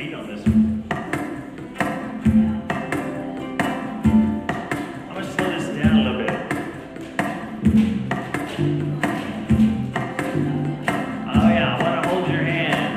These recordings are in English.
beat on this one. I'm gonna slow this down a little bit. Oh yeah, I wanna hold your hand.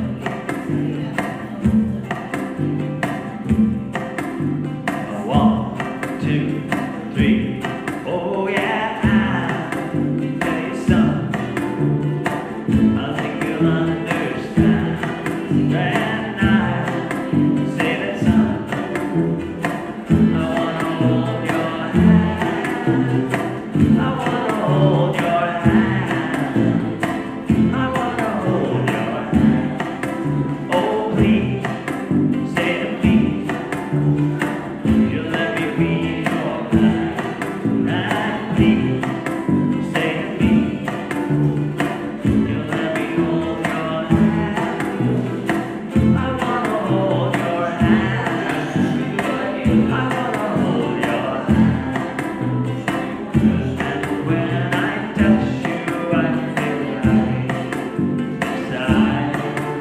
One, two, three. Oh yeah, I'll tell you something. I think you'll understand when I say that something. I wanna hold your hand. I wanna hold your hand. I wanna hold your hand. Oh please, say to me, you'll let me be your man. And please, say to me, you'll let me hold your hand. I wanna hold your hand. I wanna hold your hand. And when I touch you, I feel happy inside.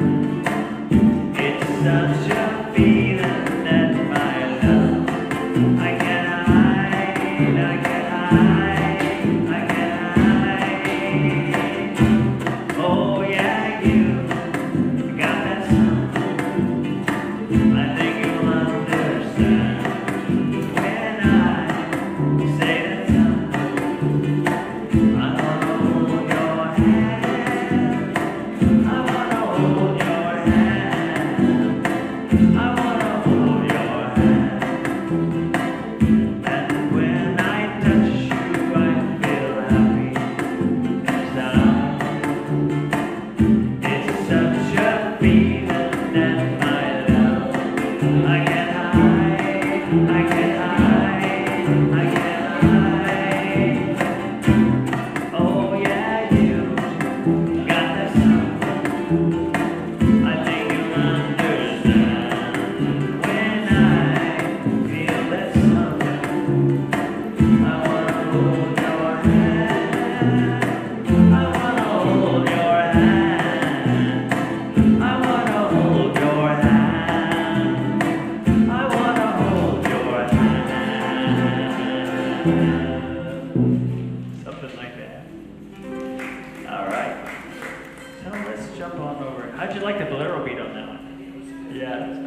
It's such a feeling that my love I can't hide, I can't hide, I can't hide. Oh yeah, you got that something. I think you'll understand when I say that something. I wanna hold your hand. I wanna hold your hand. I wanna hold your hand. And when I touch you, I feel happy inside. It's such a feeling that my love I can't hide, I can't hide, I can't hide. Oh yeah, you got that something. I think you'll understand when I feel that something. I wanna hold your hand. I wanna hold your hand. I wanna hold your hand. I wanna hold your hand. Something like that. All right. So let's jump on over. How'd you like the bolero beat on that one? Yeah.